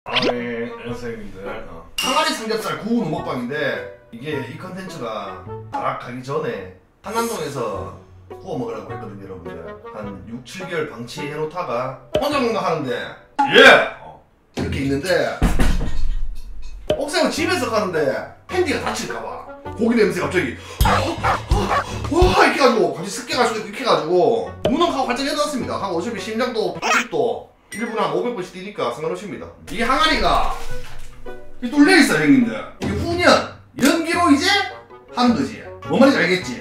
네, 선생님들. 항아리 삼겹살 구우는 먹방인데 이게 이 컨텐츠가 나락 가기 전에 한남동에서 구워 먹으라고 했거든요, 여러분들. 한 6, 7개월 방치해 놓다가 혼자 먹나 하는데 이렇게 있는데 옥상은 집에서 가는데 팬티가 다칠까봐 고기 냄새 갑자기 와 이렇게 해가지고 갑자기 습해가지고 이렇게 해가지고 문은 하고 활짝 해놨습니다. 하고 어차피 심장도 80도 1분에 한 500번씩 뛰니까 상관없습니다. 이게 항아리가 뚫려있어요, 형님들. 이게 훈연 연기로 이제 하는 거지. 뭔 말인지 알겠지?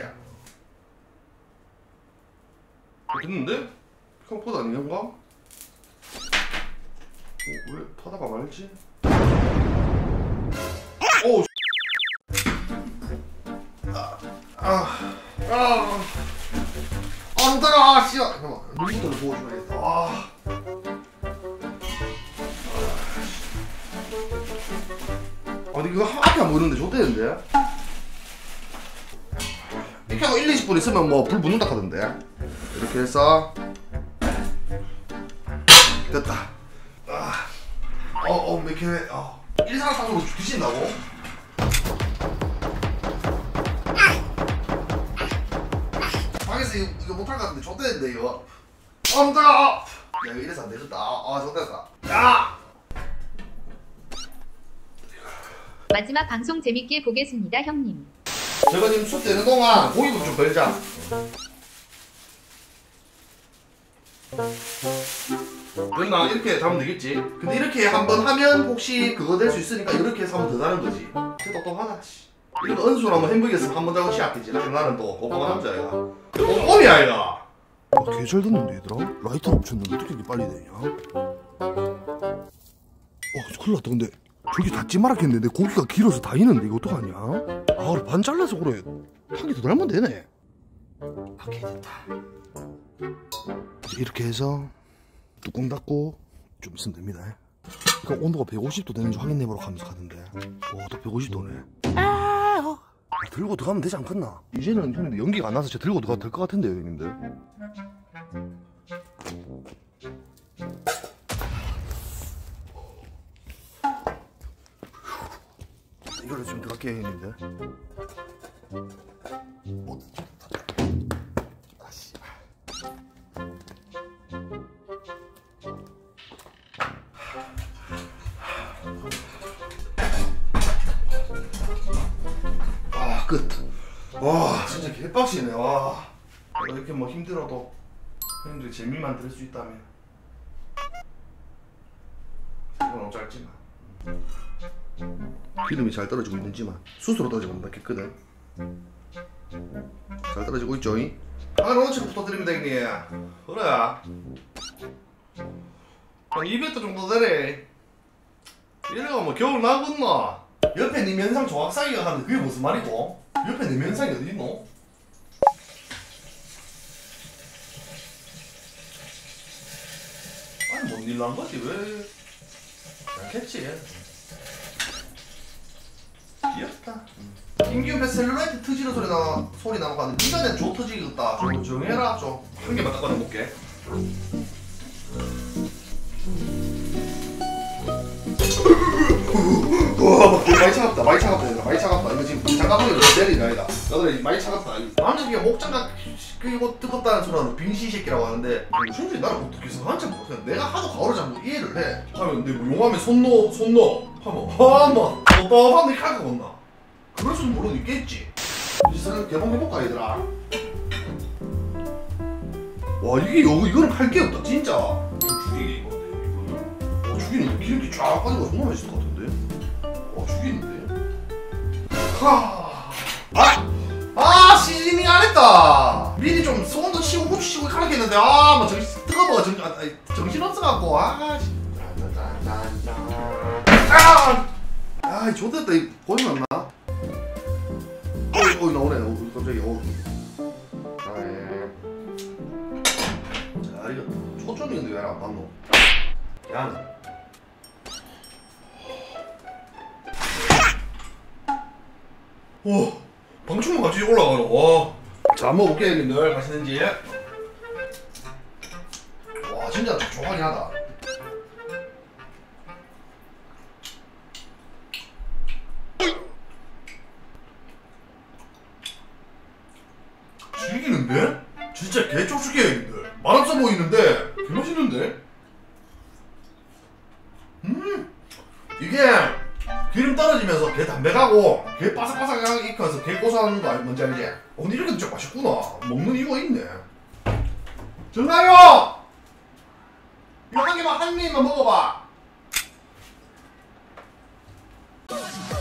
됐는데? 생각보다 아닌가? 왜 타다가 말지? 오 안따라 씨야. 잠깐만 물부터 부어줘야겠다. 근데 이거 앞에 안 보이는데 좋대는데? 이렇게 하고 1, 20분 있으면 뭐 불 붙는다 하던데. 이렇게 해서 됐다. 이렇게 일상상으로 드신다고? 방에서 이거 못할 것 같은데 좋대는데 이거. 야 이거 이래서 안 되겠다. 좋댔다. 야! 마지막 방송 재밌게 보겠습니다, 형님. 제가 지금 숯 되는 동안 고기부터 좀 걸자. 됐나? 이렇게 하면 되겠지? 근데 이렇게 한번 하면 혹시 그거 될 수 있으니까 이렇게 해서 한번 더 다는 거지. 진짜 똑똑하다. 이거 은수랑 햄버거였으면 한 번 더 시작했지. 나는 또 고마운 남자야. 꼼꼼이야 얘가. 개 잘 됐는데 얘들아? 라이터를 붙였는데 어떻게 이렇게 빨리 되냐? 큰일 났다. 근데 저기 닿지 말았겠는데 내 고기가 길어서 다이는데 이거 어떡하냐? 그래 반 잘라서 그래. 한 개 더 달면 되네. 오케이 됐다. 이제 이렇게 해서 뚜껑 닫고 좀 있으면 됩니다. 그러니까 온도가 150도 되는지 확인해보러 가면서 가던데. 또 150도네. 들고 들어가면 되지 않겠나? 이제는 형님들 연기가 안 나서 진짜 들고 들어가도 될 것 같은데요, 형님들. 이걸로 좀 들어갈게요, 형님들. 끝. 와 진짜 개빡치네. 와 이렇게 뭐 힘들어도 형님들이 재미만 들을 수 있다면 이건 너무 짧지만 기름이 잘 떨어지고 있는지만 숯으로 떨어지면 낫겠거든. 잘 떨어지고 있죠? 원칙 부탁드립니다 형님. 그래 한 200도 정도 되래. 이래가 뭐 겨울 나겠나. 옆에 네 면상 조각사기가 하는데 그게 무슨 말이고? 옆에 내 면상이 어디 있노? 아니 뭔 일로 한 거지 왜? 않겠지. 귀엽다. 김기훈 셀룰라이트 터지는 소리 나고 가는데 니가 낸 조 터지겠다. 좀 정해라 좀. 한 개만 딱 꺼내볼게. 많이 차갑다. 많이 차갑다 얘들아. 많이 차갑다. 이거 지금 장갑을 내리라 얘다. 얘들아 많이 차갑다. 완전 그냥 목장갑 이거 뜨겁다는 소리는 빙시 새끼라고 하는데 무슨 나를 어떻게 해서 한참 모르겠어. 내가 하도 가오를 잡고 이해를 해. 하면 근데 뭐 용암에 손 넣어 하면 뭐 뻔뻔한 이렇게 할거 없나. 그럴 수는 물론 있겠지. 이제는 개봉해볼까 얘들아. 와 이거는 할 게 없다 진짜. 죽이게 이건데 죽이는데 기름기 쫙 빠지고 정말 맛있을 것 같은데. 죽이는데? 시즈닝 안 했다. 미리 좀 소금도 치고 후추 치고 가르쳤는데 뭐 뜨거워 정신 없어갖고 좋됐다. 이 고기 났나? 나오네. 갑자기 자 이거 초점인데 왜 안 봤노? 야는 와 방충망 같이 올라가노. 와. 자 먹어볼게 형님들. 맛있는지. 와 진짜 촉촉하긴 하다. 땡기는데? 진짜 개 촉촉해 형님들. 맛없어 보이는데 개 맛있는데? 이게 기름 떨어지면서 개 담백하고 개 바삭바삭하게 익혀서 개 고소한 거 뭔지 알지? 근데 이렇게 진짜 맛있구나. 먹는 이유가 있네. 정가요! 이거 한 입만 먹어봐.